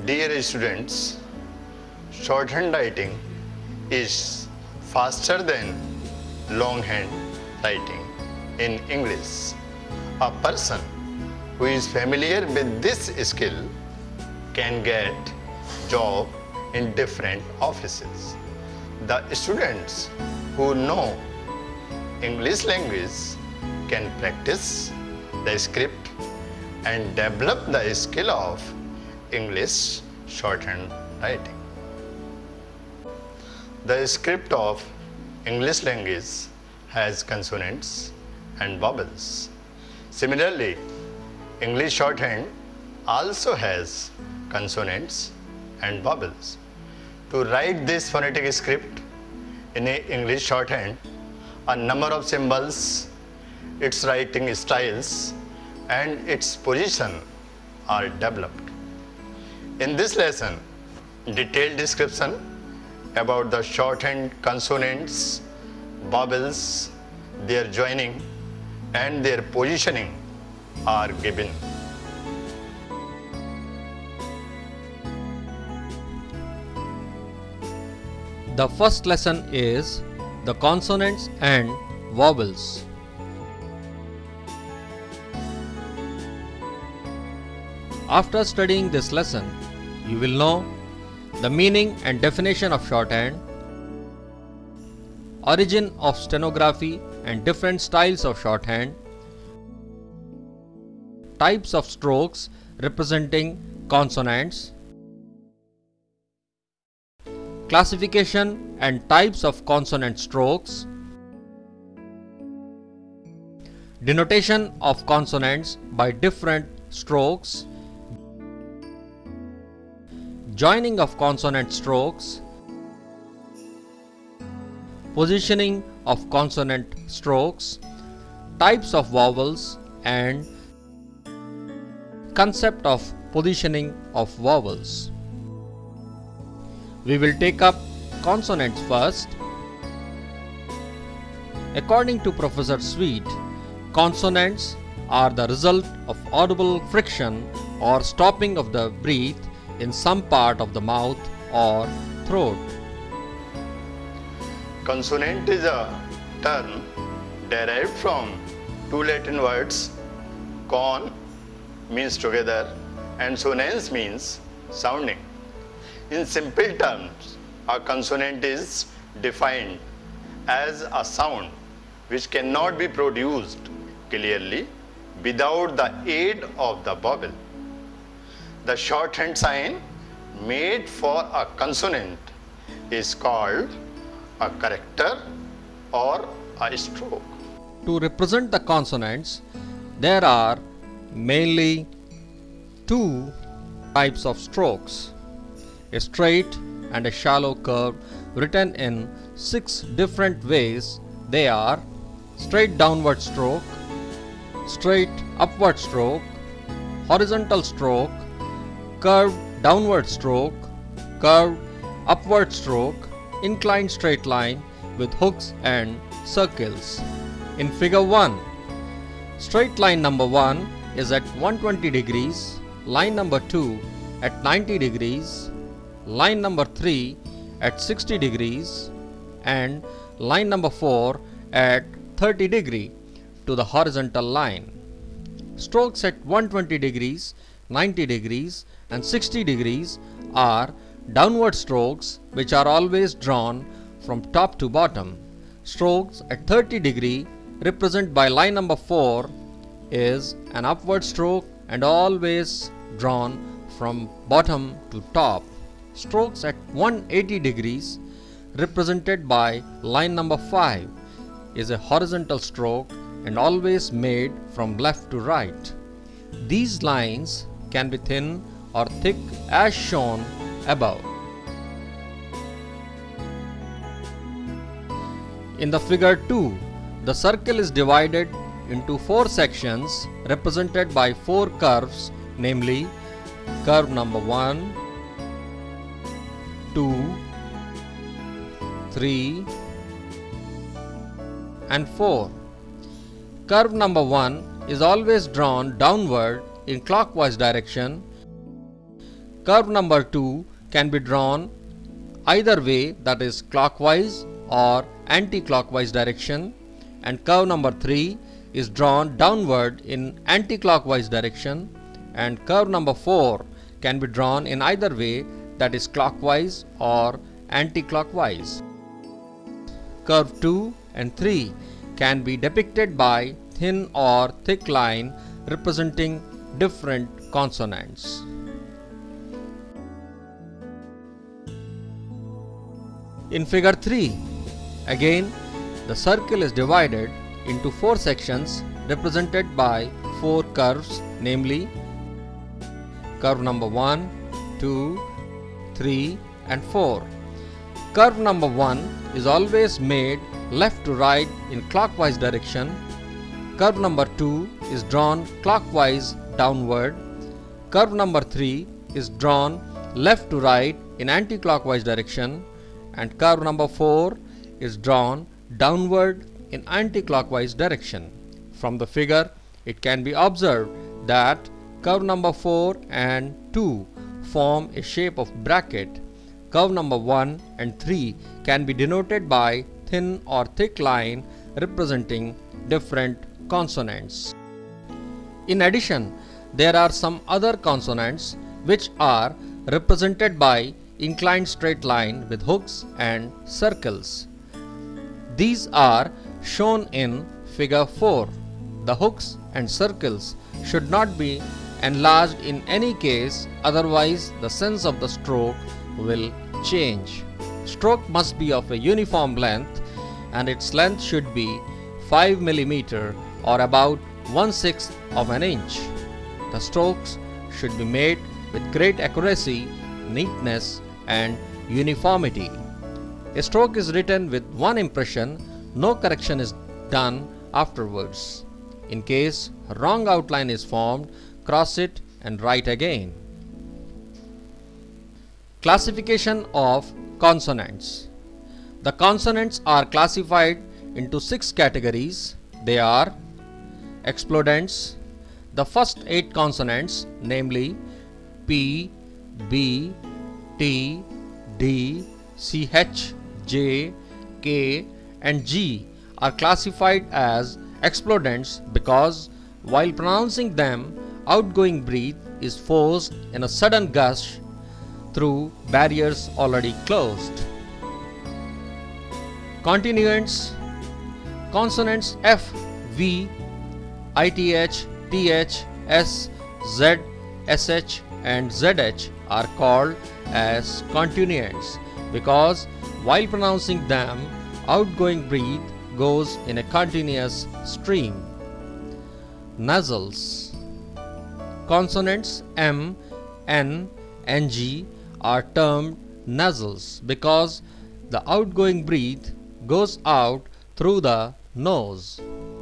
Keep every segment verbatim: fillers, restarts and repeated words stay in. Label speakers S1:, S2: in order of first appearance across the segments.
S1: Dear students, shorthand writing is faster than longhand writing in English. A person who is familiar with this skill can get job in different offices. The students who know English language can practice the script and develop the skill of English shorthand writing. The script of English language has consonants and vowels. Similarly, English shorthand also has consonants and vowels. To write this phonetic script in a English shorthand, a number of symbols, its writing styles, and its position are developed. In this lesson, detailed description about the shorthand consonants, vowels, their joining, and their positioning are given.
S2: The first lesson is the consonants and vowels. After studying this lesson, you will know the meaning and definition of shorthand, origin of stenography and different styles of shorthand, types of strokes representing consonants, classification and types of consonant strokes, denotation of consonants by different strokes, joining of consonant strokes, positioning of consonant strokes, types of vowels, and concept of positioning of vowels. We will take up consonants first. According to Professor Sweet, consonants are the result of audible friction or stopping of the breath in some part of the mouth or throat.
S1: Consonant is a term derived from two Latin words, con means together and sonans means sounding. In simple terms, a consonant is defined as a sound which cannot be produced clearly without the aid of the vowel. The shorthand sign made for a consonant is called a character or a stroke.
S2: To represent the consonants, there are mainly two types of strokes: a straight and a shallow curve, written in six different ways. They are straight downward stroke, straight upward stroke, horizontal stroke, curved downward stroke, curved upward stroke, inclined straight line with hooks and circles. In figure one, straight line number one is at one hundred twenty degrees, line number two at ninety degrees, line number three at sixty degrees, and line number four at thirty degree to the horizontal line. Strokes at one hundred twenty degrees, ninety degrees, and sixty degrees are downward strokes which are always drawn from top to bottom. Strokes at thirty degree, represented by line number four, is an upward stroke and always drawn from bottom to top. Strokes at one hundred eighty degrees, represented by line number five, is a horizontal stroke and always made from left to right. These lines can be thin or thick as shown above. In the figure two, the circle is divided into four sections represented by four curves, namely curve number one, two, three, and four. Curve number one is always drawn downward in clockwise direction. Curve number two can be drawn either way, that is clockwise or anti-clockwise direction, and curve number three is drawn downward in anti-clockwise direction, and curve number four can be drawn in either way, that is clockwise or anti-clockwise. Curve two and three can be depicted by thin or thick line representing different consonants. In figure three, again the circle is divided into four sections represented by four curves, namely curve number one, two, three and four. Curve number one is always made left to right in clockwise direction. Curve number two is drawn clockwise downward. Curve number three is drawn left to right in anti-clockwise direction, and curve number four is drawn downward in anti-clockwise direction. From the figure, it can be observed that curve number four and two form a shape of bracket. Curve number one and three can be denoted by thin or thick line representing different consonants. In addition, there are some other consonants which are represented by inclined straight line with hooks and circles. These are shown in figure four. The hooks and circles should not be enlarged in any case, otherwise the sense of the stroke will change. Stroke must be of a uniform length, and its length should be five millimeters or about one sixth of an inch. The strokes should be made with great accuracy, neatness and uniformity. A stroke is written with one impression, no correction is done afterwards. In case a wrong outline is formed, cross it and write again. Classification of consonants. The consonants are classified into six categories. They are explodents. The first eight consonants, namely P, B, T, D, C H, J, K and G, are classified as explodents because while pronouncing them, outgoing breath is forced in a sudden gush through barriers already closed. Continuants. Consonants F, V, I T H, T H, S, Z, S H and Z H are called as continuants because while pronouncing them, outgoing breath goes in a continuous stream. Nasals. Consonants M, N, N G are termed nasals because the outgoing breath goes out through the nose.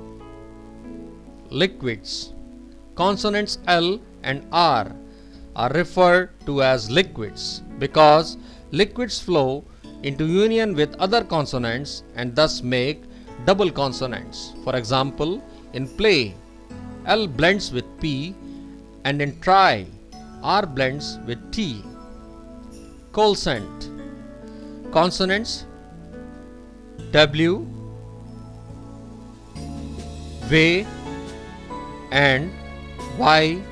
S2: Liquids. Consonants L and R are referred to as liquids because liquids flow into union with other consonants and thus make double consonants. For example, in play, L blends with P, and in try, R blends with T. Callscent. Consonants W, W and Y,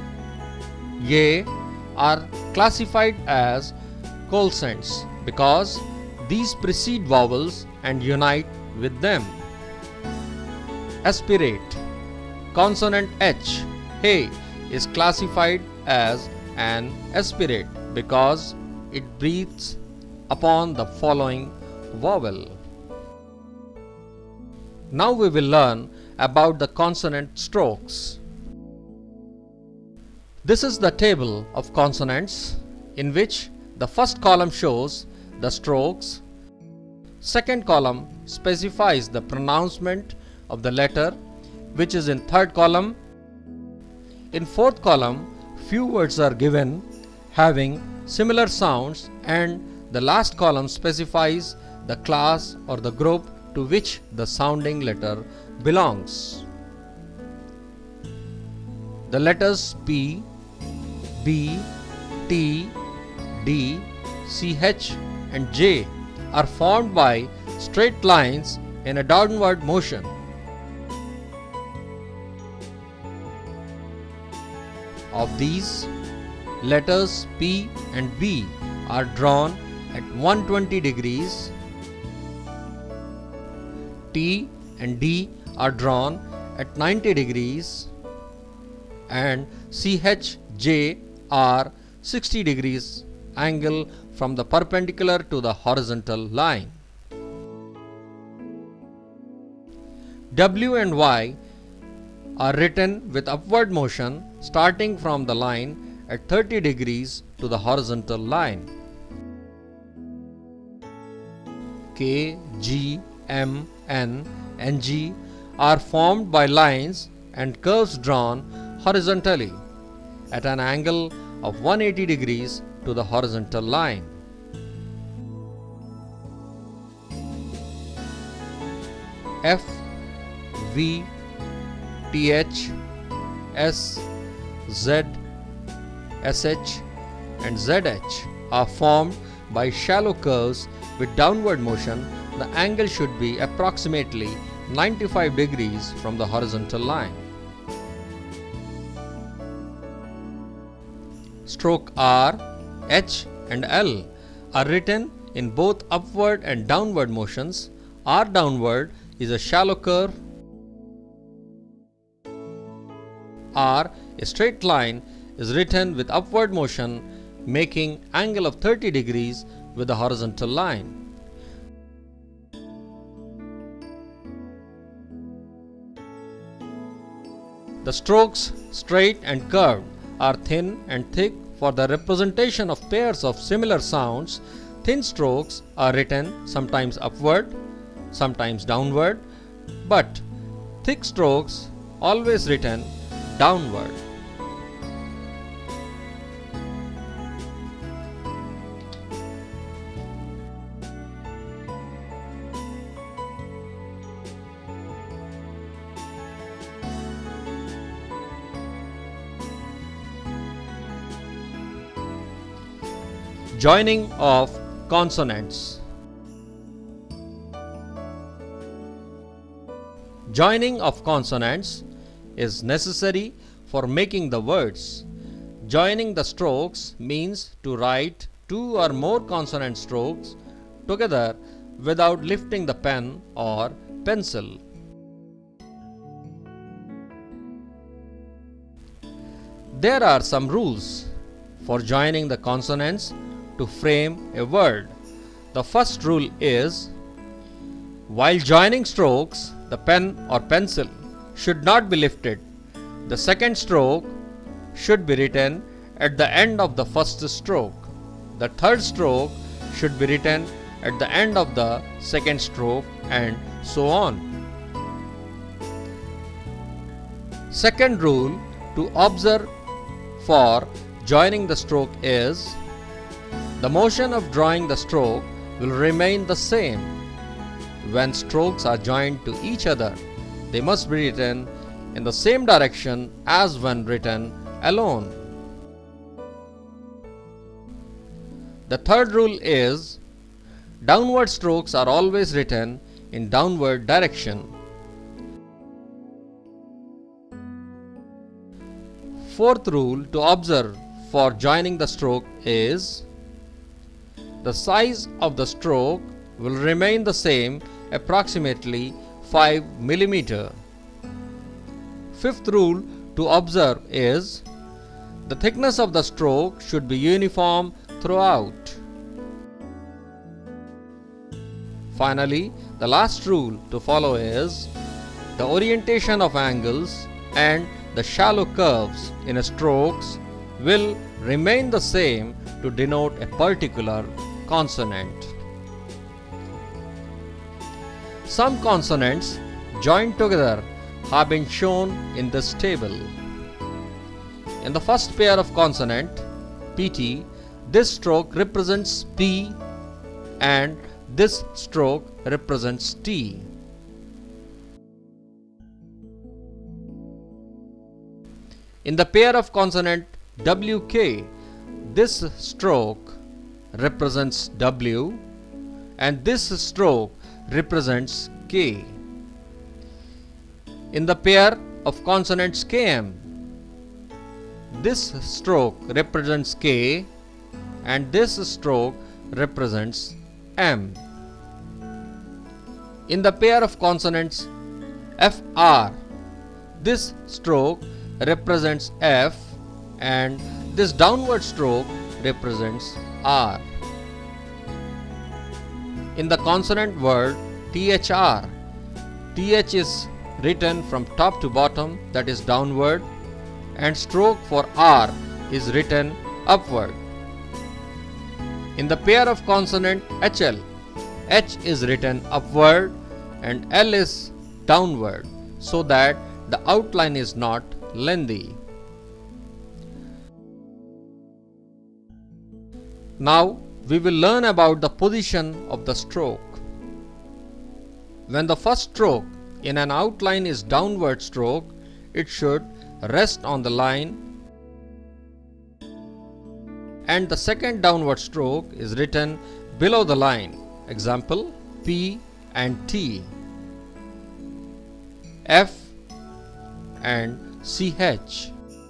S2: Y are classified as callscents because these precede vowels and unite with them. Aspirate. Consonant H, Hey, is classified as an aspirate because it breathes upon the following vowel. Now we will learn about the consonant strokes. This is the table of consonants in which the first column shows the strokes, second column specifies the pronouncement of the letter which is in third column. In fourth column, few words are given having similar sounds, and the last column specifies the class or the group to which the sounding letter belongs. The letters P, B, T, D, C H and J are formed by straight lines in a downward motion. Of these, letters P and B are drawn at one hundred twenty degrees, T and D are drawn at ninety degrees, and C H J are sixty degrees angle from the perpendicular to the horizontal line. W and Y are written with upward motion starting from the line at thirty degrees to the horizontal line. K, G, M, N and G are formed by lines and curves drawn horizontally at an angle of one hundred eighty degrees to the horizontal line. F, V, T H, S, Z, S H and Z H are formed by shallow curves with downward motion. The angle should be approximately ninety-five degrees from the horizontal line. Stroke R, H and L are written in both upward and downward motions. R downward is a shallow curve. R, a straight line, is written with upward motion making angle of thirty degrees with the horizontal line. The strokes straight and curved are thin and thick. For the representation of pairs of similar sounds, thin strokes are written sometimes upward, sometimes downward, but thick strokes always written downward. Joining of consonants. Joining of consonants is necessary for making the words. Joining the strokes means to write two or more consonant strokes together without lifting the pen or pencil. There are some rules for joining the consonants to frame a word. The first rule is, while joining strokes, the pen or pencil should not be lifted. The second stroke should be written at the end of the first stroke. The third stroke should be written at the end of the second stroke, and so on. Second rule to observe for joining the stroke is, the motion of drawing the stroke will remain the same. When strokes are joined to each other, they must be written in the same direction as when written alone. The third rule is, downward strokes are always written in downward direction. Fourth rule to observe for joining the stroke is, the size of the stroke will remain the same, approximately five millimeters. Fifth rule to observe is, the thickness of the stroke should be uniform throughout. Finally, the last rule to follow is, the orientation of angles and the shallow curves in strokes will remain the same to denote a particular consonant. Some consonants joined together have been shown in this table. In the first pair of consonant, P T, this stroke represents P and this stroke represents T. In the pair of consonant W K, this stroke represents W and this stroke represents K. In the pair of consonants K M, this stroke represents K and this stroke represents M. In the pair of consonants F R, this stroke represents F and this downward stroke represents R. In the consonant word T H R, T H is written from top to bottom, that is downward, and stroke for R is written upward. In the pair of consonant H L, H is written upward and L is downward, so that the outline is not lengthy. Now we will learn about the position of the stroke. When the first stroke in an outline is downward stroke, it should rest on the line, and the second downward stroke is written below the line. Example, P and T, F and C H.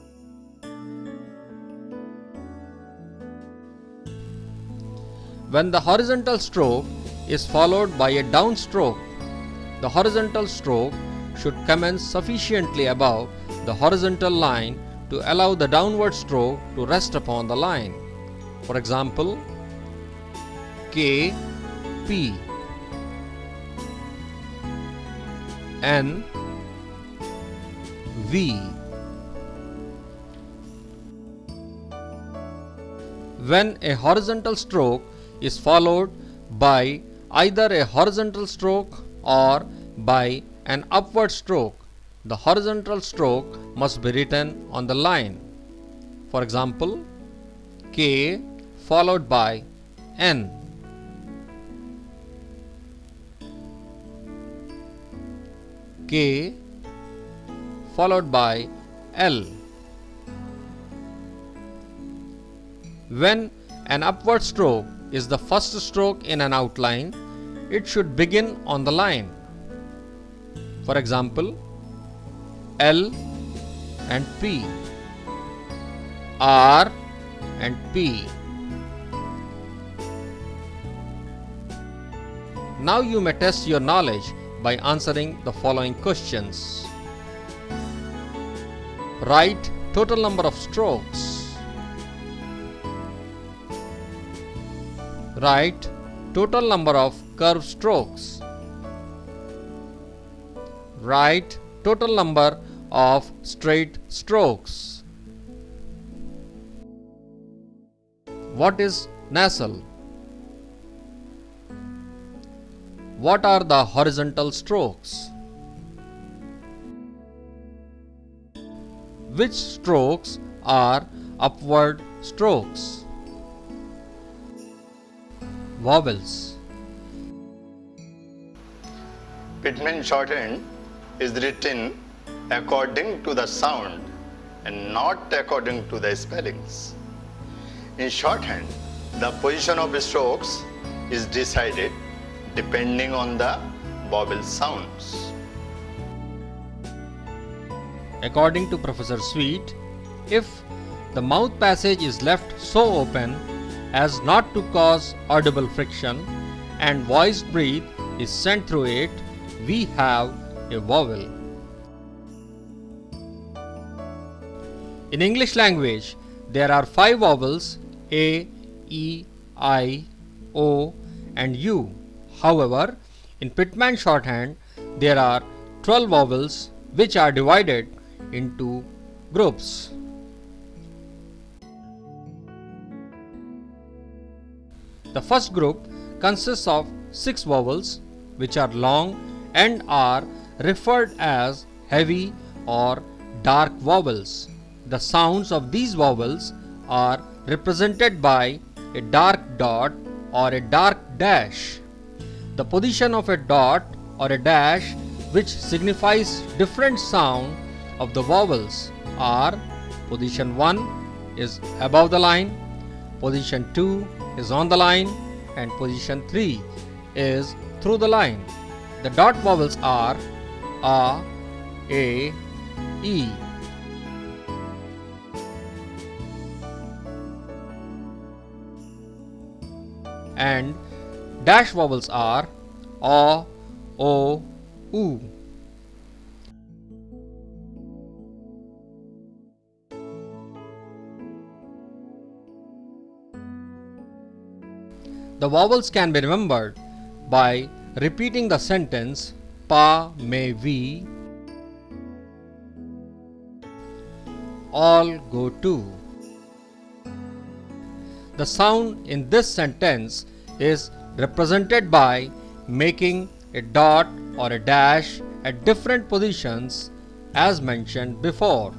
S2: When the horizontal stroke is followed by a downstroke, the horizontal stroke should commence sufficiently above the horizontal line to allow the downward stroke to rest upon the line. For example, K, P, N, V. When a horizontal stroke is followed by either a horizontal stroke or by an upward stroke, the horizontal stroke must be written on the line. For example, K followed by N, K followed by L. When an upward stroke is the first stroke in an outline, it should begin on the line. For example, L and P, R and P. Now you may test your knowledge by answering the following questions. Write total number of strokes. Write total number of curved strokes. Write total number of straight strokes. What is nasal? What are the horizontal strokes? Which strokes are upward strokes? Vowels.
S1: Pitman shorthand is written according to the sound and not according to the spellings. In shorthand, the position of the strokes is decided depending on the vowel sounds.
S2: According to Professor Sweet, if the mouth passage is left so open as not to cause audible friction and voiced breath is sent through it, we have a vowel. In English language, there are five vowels: A, E, I, O and U. However, in Pitman shorthand, there are twelve vowels which are divided into groups. The first group consists of six vowels which are long and are referred as heavy or dark vowels. The sounds of these vowels are represented by a dark dot or a dark dash. The position of a dot or a dash, which signifies different sound of the vowels, are: position one is above the line, position two is on the line, and position three is through the line. The dot vowels are A, A, E. And dash vowels are A, O, U. The vowels can be remembered by repeating the sentence Pa, Me, We, all go to. The sound in this sentence is represented by making a dot or a dash at different positions as mentioned before.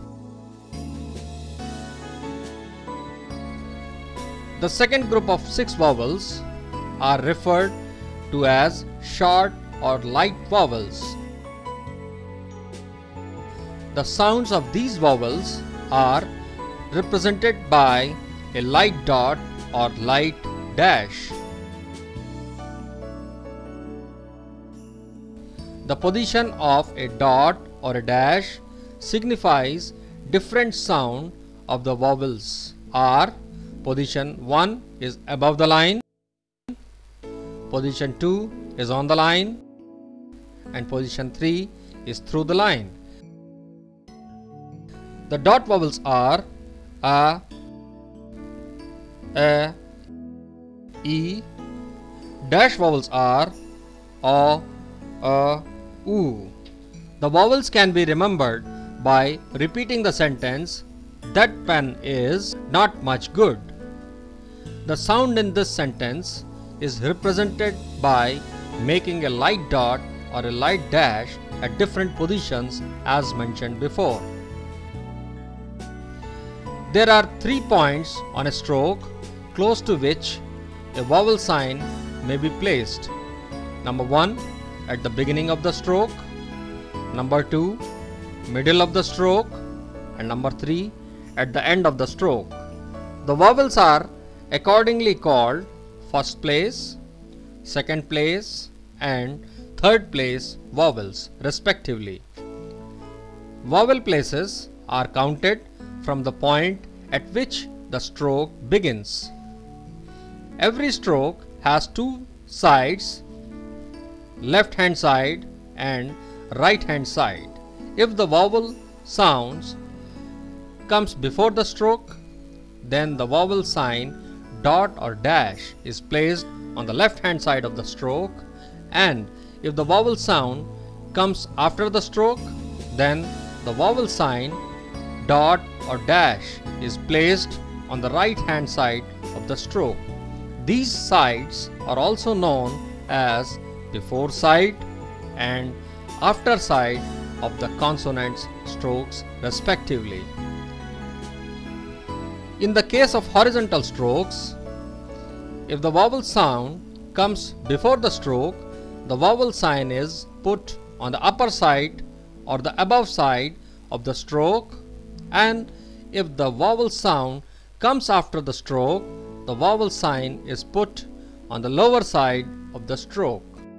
S2: The second group of six vowels are referred to as short or light vowels. The sounds of these vowels are represented by a light dot or light dash. The position of a dot or a dash signifies different sound of the vowels are: position one is above the line, position two is on the line, and position three is through the line. The dot vowels are A, A, E. Dash vowels are O, A, U. The vowels can be remembered by repeating the sentence, that pen is not much good. The sound in this sentence is represented by making a light dot or a light dash at different positions as mentioned before. There are three points on a stroke close to which a vowel sign may be placed. Number one, at the beginning of the stroke. Number two, middle of the stroke. And number three, at the end of the stroke. The vowels are accordingly called first place, second place, and third place vowels respectively. Vowel places are counted from the point at which the stroke begins. Every stroke has two sides, left hand side and right hand side. If the vowel sounds comes before the stroke, then the vowel sign dot or dash is placed on the left hand side of the stroke, and if the vowel sound comes after the stroke, then the vowel sign dot or dash is placed on the right hand side of the stroke. These sides are also known as before side and after side of the consonants strokes respectively. In the case of horizontal strokes, if the vowel sound comes before the stroke, the vowel sign is put on the upper side or the above side of the stroke, and if the vowel sound comes after the stroke, the vowel sign is put on the lower side of the stroke.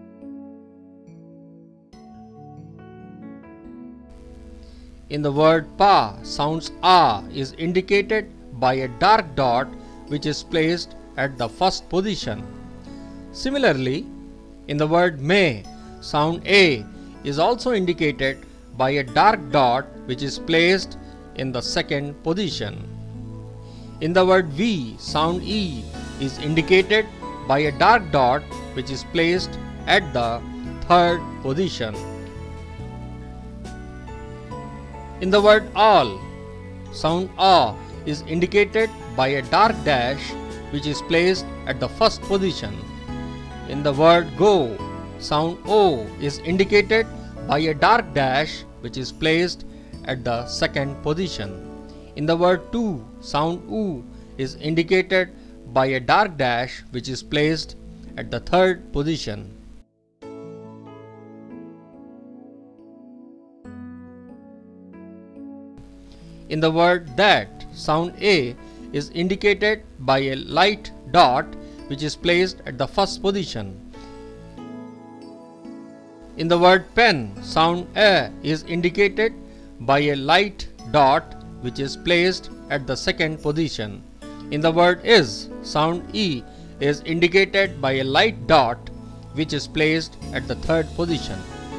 S2: In the word pa, sounds a is indicated by a dark dot which is placed at the first position. Similarly, in the word me, sound a is also indicated by a dark dot which is placed in the second position. In the word v, sound e is indicated by a dark dot which is placed at the third position. In the word all, sound a is indicated by a dark dash which is placed at the first position. In the word go, sound o is indicated by a dark dash which is placed at the second position. In the word to, sound u is indicated by a dark dash which is placed at the third position. In the word that, sound a is indicated by a light dot which is placed at the first position. In the word pen, sound A is indicated by a light dot which is placed at the second position. In the word is, sound E is indicated by a light dot which is placed at the third position.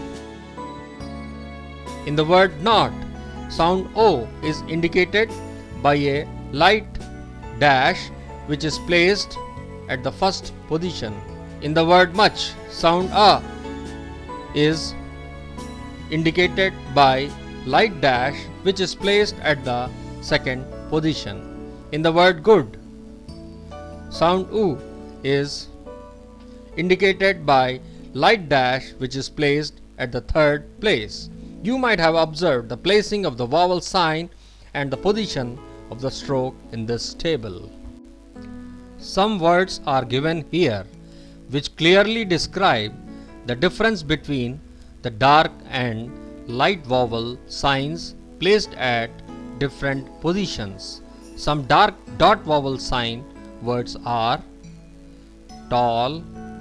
S2: In the word not, sound O is indicated by a light dash which is placed at the first position. In the word much, sound A is indicated by light dash which is placed at the second position. In the word good, sound U is indicated by light dash which is placed at the third place. You might have observed the placing of the vowel sign and the position of the stroke in this table. Some words are given here which clearly describe the difference between the dark and light vowel signs placed at different positions. Some dark dot vowel sign words are tall,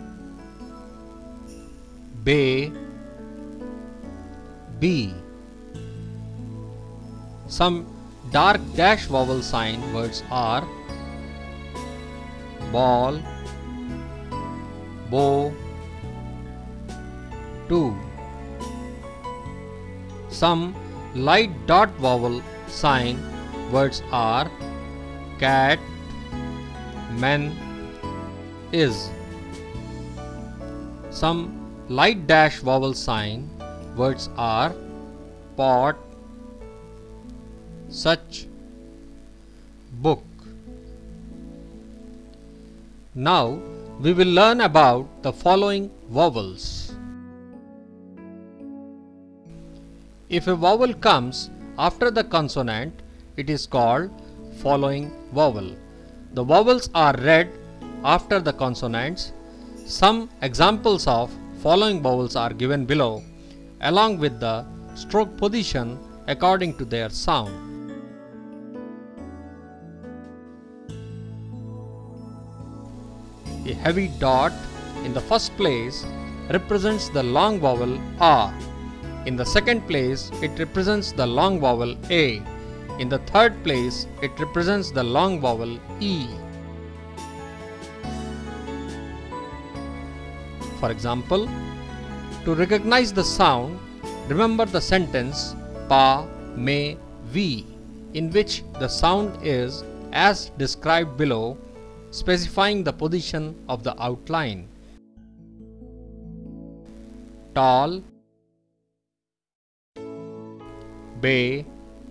S2: bay, bee. Some dark dash vowel sign words are ball, bow, two. Some light dot vowel sign words are cat, men, is. Some light dash vowel sign words are pot, such, book. Now we will learn about the following vowels. If a vowel comes after the consonant, it is called following vowel. The vowels are read after the consonants. Some examples of following vowels are given below, along with the stroke position according to their sound. A heavy dot in the first place represents the long vowel A. In the second place, it represents the long vowel A. In the third place, it represents the long vowel E. For example, to recognize the sound, remember the sentence pa, me, vi, in which the sound is as described below, specifying the position of the outline. Tall, bay,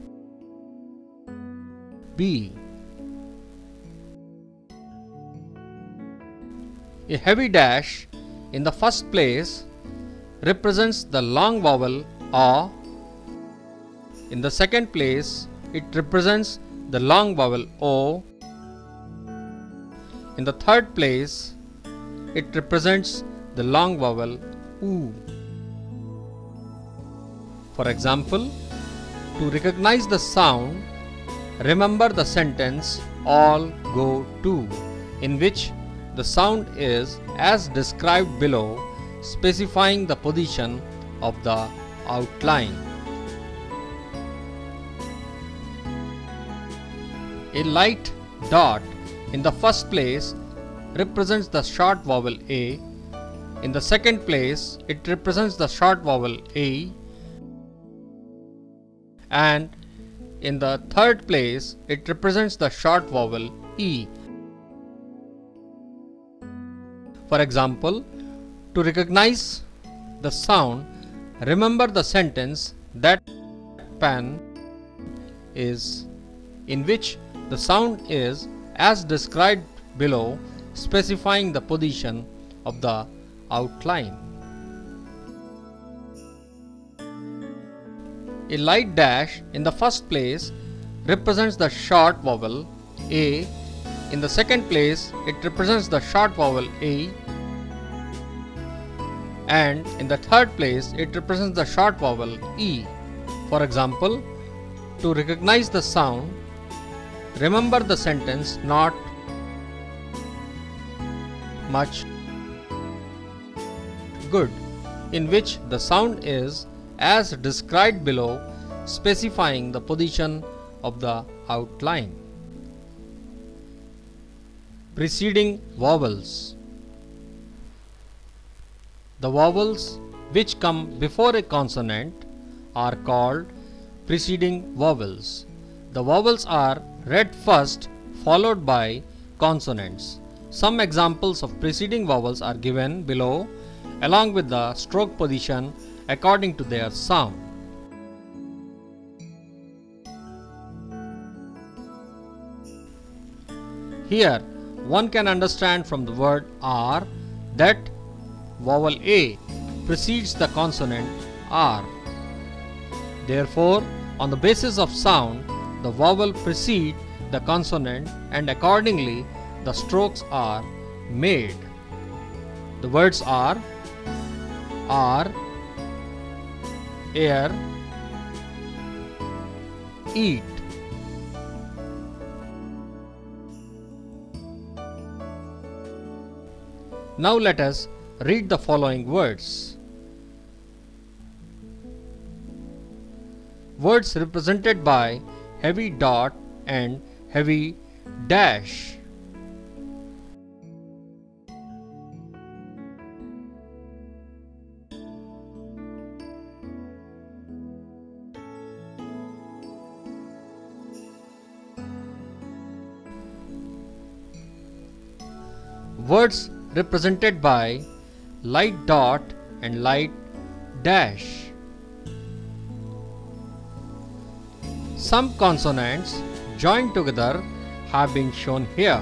S2: bee. A heavy dash in the first place represents the long vowel A. In the second place, it represents the long vowel O. In the third place, it represents the long vowel U. For example, to recognize the sound, remember the sentence all go to, in which the sound is as described below, specifying the position of the outline. A light dot in the first place represents the short vowel A. In the second place, it represents the short vowel A. And in the third place, it represents the short vowel E. For example, to recognize the sound, remember the sentence that pen is, in which the sound is as described below, specifying the position of the outline. A light dash in the first place represents the short vowel A. In the second place, it represents the short vowel A. And in the third place, it represents the short vowel E. For example, to recognize the sound, remember the sentence not much good, in which the sound is as described below, specifying the position of the outline. Preceding vowels. The vowels which come before a consonant are called preceding vowels. The vowels are read first, followed by consonants. Some examples of preceding vowels are given below, along with the stroke position according to their sound. Here, one can understand from the word R that vowel A precedes the consonant R. Therefore, on the basis of sound, the vowel precedes the consonant and accordingly the strokes are made. The words are R, air, eat. Now let us read the following words. Words represented by heavy dot and heavy dash. Words represented by light dot and light dash. Some consonants joined together have been shown here.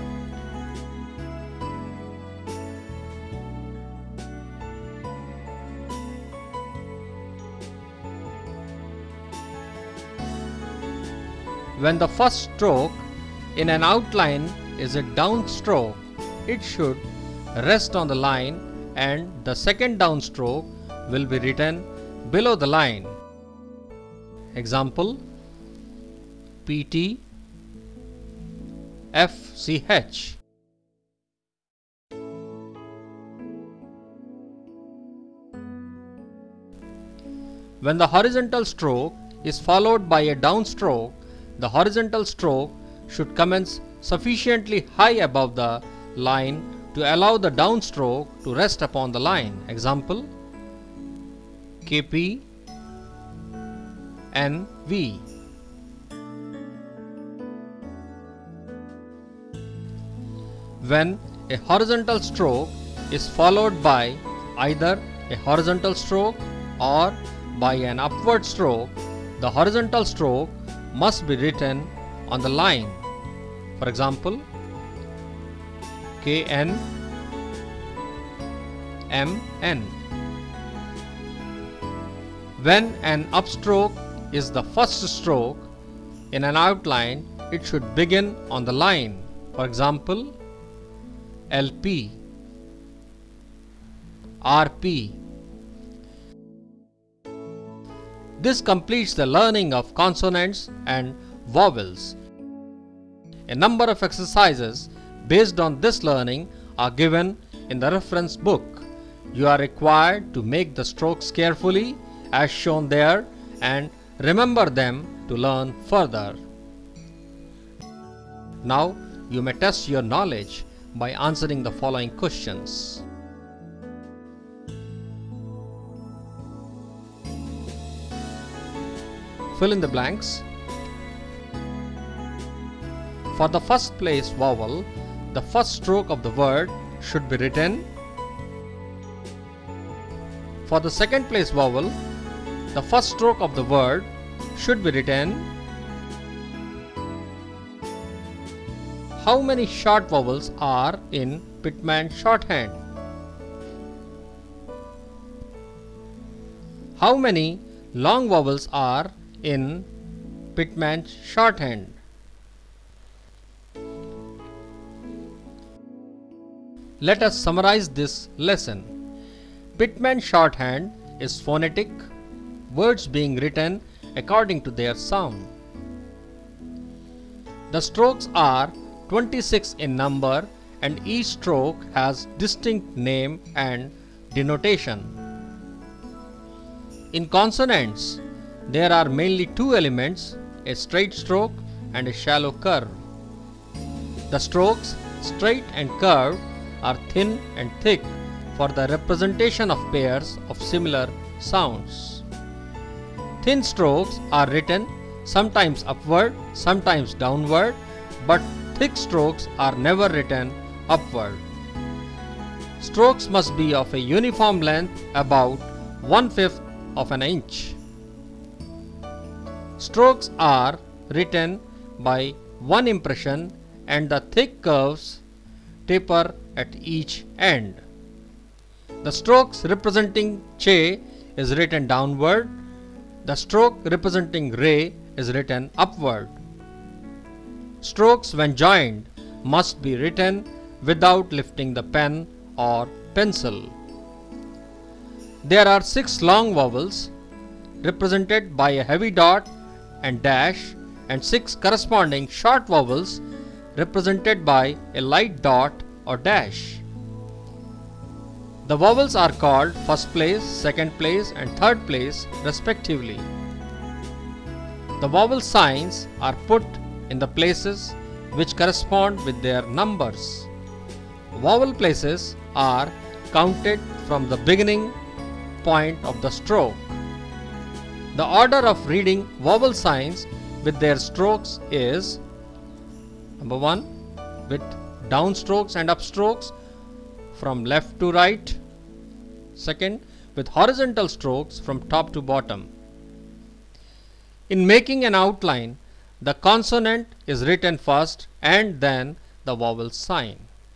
S2: When the first stroke in an outline is a downstroke, it should rest on the line and the second downstroke will be written below the line. Example: P T, F C H. When the horizontal stroke is followed by a downstroke, the horizontal stroke should commence sufficiently high above the line to allow the downstroke to rest upon the line. Example: K P, N V. When a horizontal stroke is followed by either a horizontal stroke or by an upward stroke, the horizontal stroke must be written on the line. For example, K N, M N. When an upstroke is the first stroke in an outline, it should begin on the line. For example, L P, R P. This completes the learning of consonants and vowels. A number of exercises based on this learning are given in the reference book. You are required to make the strokes carefully as shown there and remember them to learn further. Now you may test your knowledge by answering the following questions. Fill in the blanks. For the first place vowel, the first stroke of the word should be written. For the second place vowel, the first stroke of the word should be written. How many short vowels are in Pitman shorthand? How many long vowels are in Pitman shorthand? Let us summarize this lesson. Pitman shorthand is phonetic, words being written according to their sound. The strokes are twenty-six in number and each stroke has distinct name and denotation. In consonants, there are mainly two elements, a straight stroke and a shallow curve. The strokes, straight and curved, are thin and thick for the representation of pairs of similar sounds. Thin strokes are written sometimes upward, sometimes downward, but thick strokes are never written upward. Strokes must be of a uniform length about one-fifth of an inch. Strokes are written by one impression and the thick curves taper at each end. The strokes representing che is written downward. The stroke representing re is written upward. Strokes when joined must be written without lifting the pen or pencil. There are six long vowels represented by a heavy dot and dash and six corresponding short vowels represented by a light dot or dash. The vowels are called first place, second place and third place respectively. The vowel signs are put in the places which correspond with their numbers. Vowel places are counted from the beginning point of the stroke. The order of reading vowel signs with their strokes is: number one, with downstrokes and upstrokes from left to right. Second, with horizontal strokes from top to bottom. In making an outline, the consonant is written first and then the vowel sign.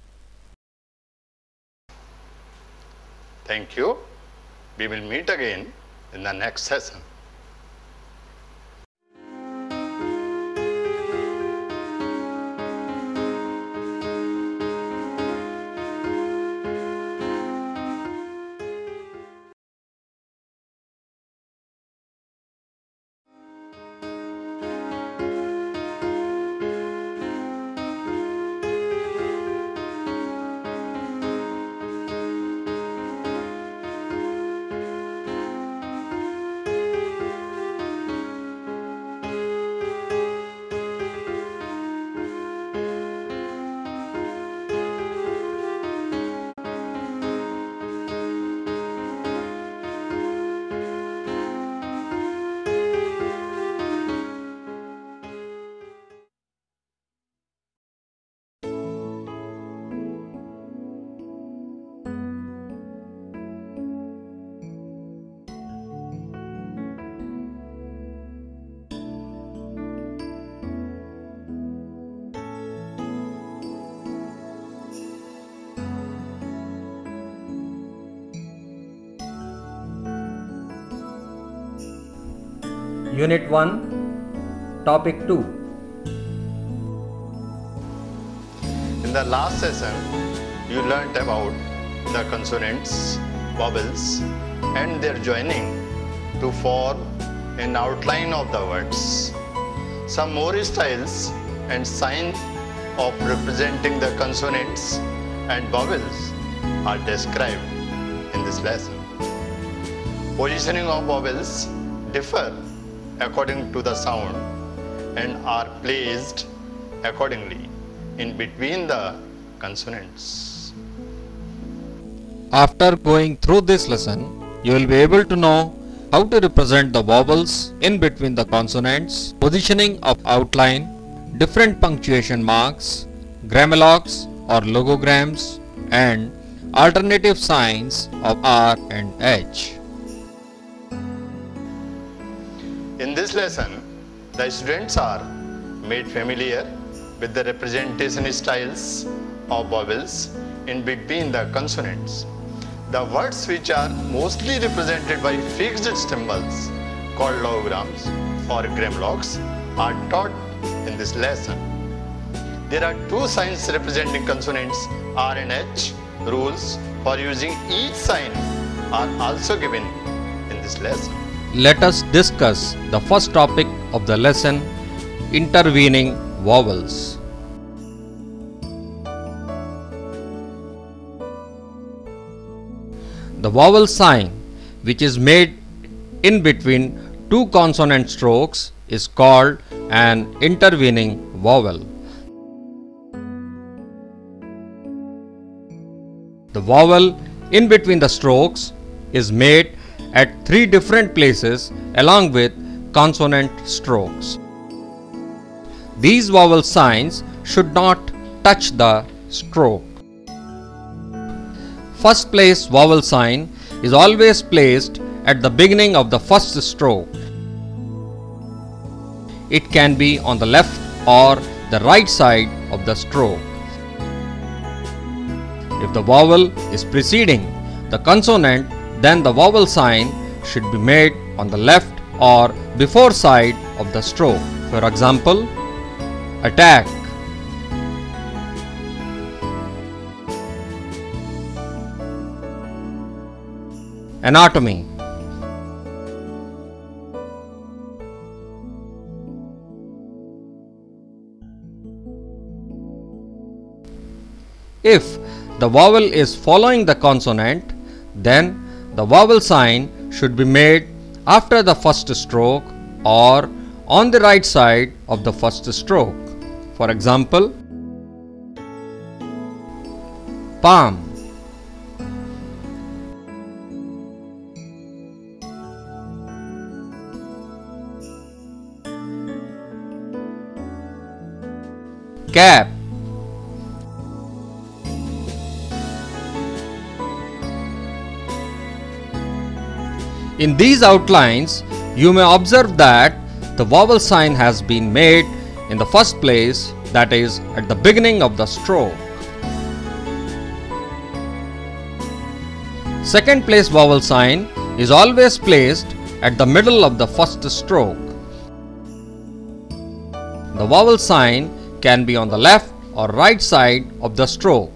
S1: Thank you. We will meet again in the next session.
S2: Unit one, Topic two.
S1: In the last session, you learnt about the consonants, vowels and their joining to form an outline of the words. Some more styles and signs of representing the consonants and vowels are described in this lesson. Positioning of vowels differ according to the sound and are placed accordingly in between the consonants.
S2: After going through this lesson, you will be able to know how to represent the vowels in between the consonants, positioning of outline, different punctuation marks, grammalogs or logograms, and alternative signs of R and H.
S1: In this lesson, the students are made familiar with the representation styles of vowels in between the consonants. The words which are mostly represented by fixed symbols called logograms or grammalogs are taught in this lesson. There are two signs representing consonants R and H. Rules for using each sign are also given in this lesson.
S2: Let us discuss the first topic of the lesson, intervening vowels. The vowel sign, which is made in between two consonant strokes, is called an intervening vowel. The vowel in between the strokes is made at three different places along with consonant strokes. These vowel signs should not touch the stroke. First place vowel sign is always placed at the beginning of the first stroke. It can be on the left or the right side of the stroke. If the vowel is preceding the consonant, then the vowel sign should be made on the left or before side of the stroke. For example, attack, anatomy, if the vowel is following the consonant, then the vowel sign should be made after the first stroke or on the right side of the first stroke. For example, palm, cap, in these outlines, you may observe that the vowel sign has been made in the first place, that is, at the beginning of the stroke. Second place vowel sign is always placed at the middle of the first stroke. The vowel sign can be on the left or right side of the stroke.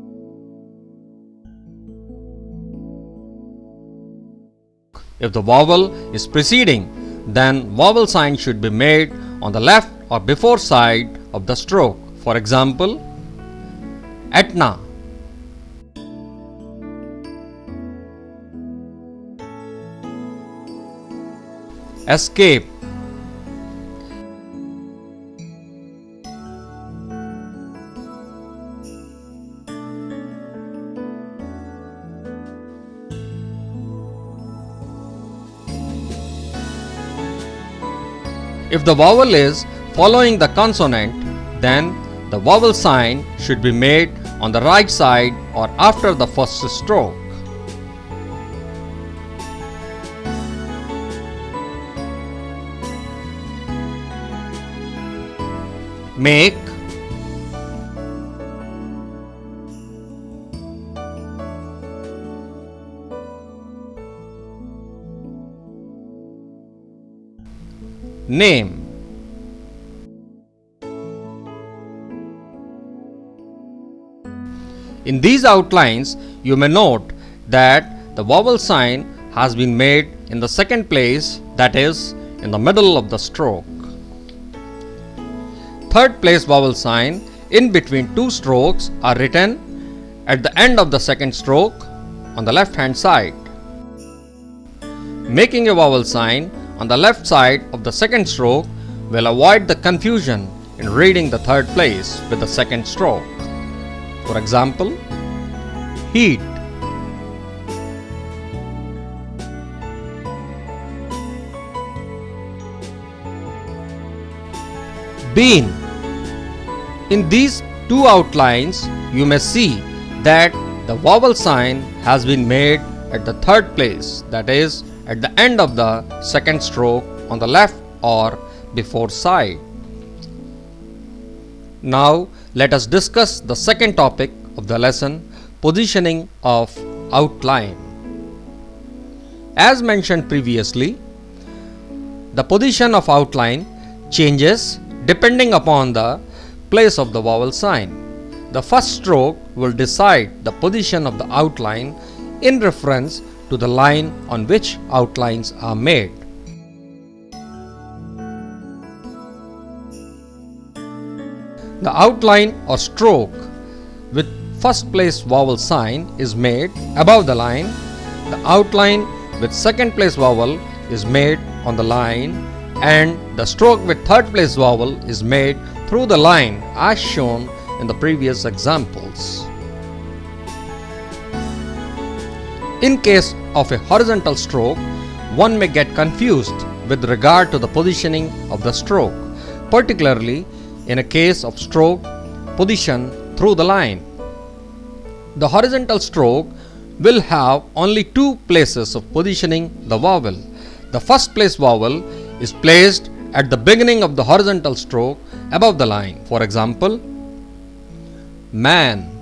S2: If the vowel is preceding, then vowel sign should be made on the left or before side of the stroke. For example, Etna, escape, if the vowel is following the consonant, then the vowel sign should be made on the right side or after the first stroke. Make, name, in these outlines, you may note that the vowel sign has been made in the second place, that is, in the middle of the stroke. Third place vowel sign in between two strokes are written at the end of the second stroke on the left hand side. Making a vowel sign on the left side of the second stroke will avoid the confusion in reading the third place with the second stroke. For example, heat, bean. In these two outlines, you may see that the vowel sign has been made at the third place, that is, at the end of the second stroke on the left or before side. Now let us discuss the second topic of the lesson, positioning of outline. As mentioned previously, the position of outline changes depending upon the place of the vowel sign. The first stroke will decide the position of the outline in reference to the line on which outlines are made. The outline or stroke with first place vowel sign is made above the line. The outline with second place vowel is made on the line, and the stroke with third place vowel is made through the line as shown in the previous examples. In case of a horizontal stroke, one may get confused with regard to the positioning of the stroke, particularly in a case of stroke position through the line. The horizontal stroke will have only two places of positioning the vowel. The first place vowel is placed at the beginning of the horizontal stroke above the line. For example, man.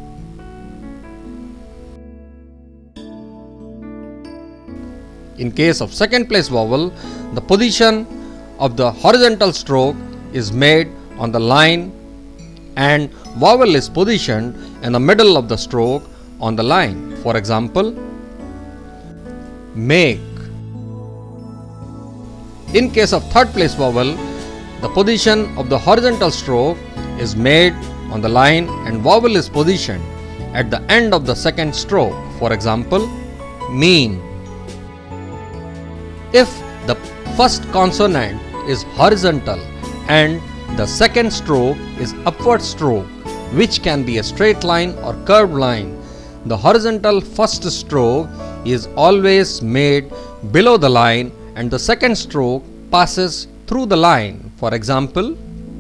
S2: In case of second place vowel, the position of the horizontal stroke is made on the line and vowel is positioned in the middle of the stroke on the line. For example, make. In case of third place vowel, the position of the horizontal stroke is made on the line and vowel is positioned at the end of the second stroke. For example, mean. If the first consonant is horizontal and the second stroke is upward stroke, which can be a straight line or curved line, the horizontal first stroke is always made below the line and the second stroke passes through the line. For example,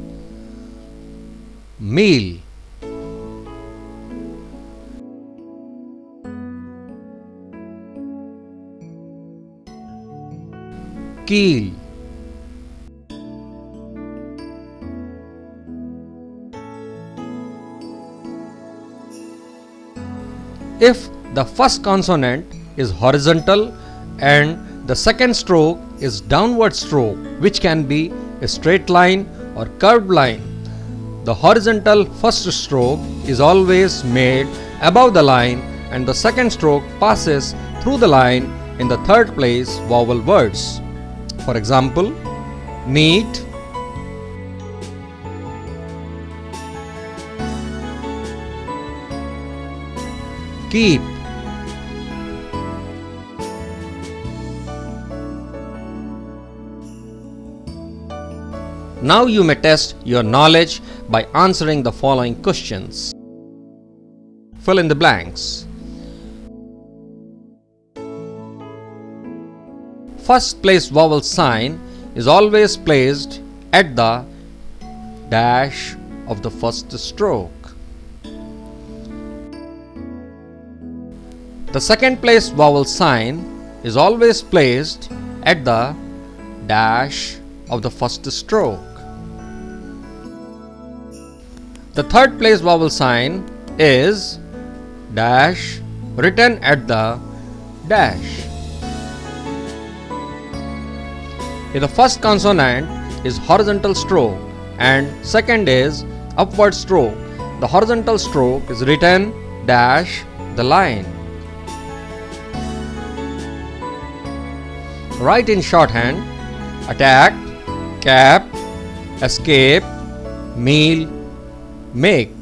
S2: meal. Keel. If the first consonant is horizontal and the second stroke is downward stroke, which can be a straight line or curved line, the horizontal first stroke is always made above the line and the second stroke passes through the line in the third place vowel words. For example, neat, keep. Now you may test your knowledge by answering the following questions. Fill in the blanks. First place vowel sign is always placed at the dash of the first stroke. The second place vowel sign is always placed at the dash of the first stroke. The third place vowel sign is dash written at the dash. If the first consonant is horizontal stroke and second is upward stroke, the horizontal stroke is written dash the line. Write in shorthand: attack, cap, escape, meal, make.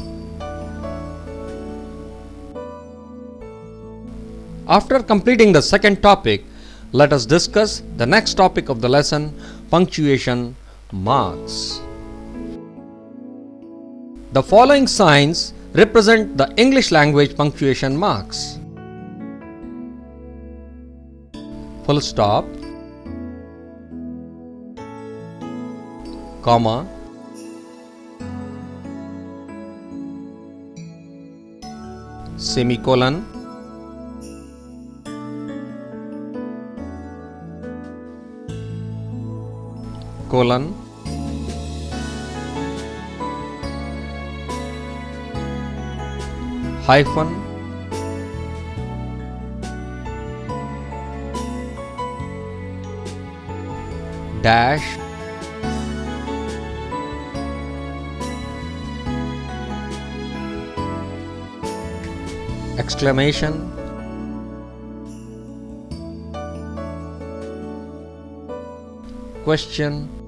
S2: After completing the second topic, let us discuss the next topic of the lesson, punctuation marks. The following signs represent the English language punctuation marks: full stop, comma, semicolon, colon, hyphen, dash, exclamation, question,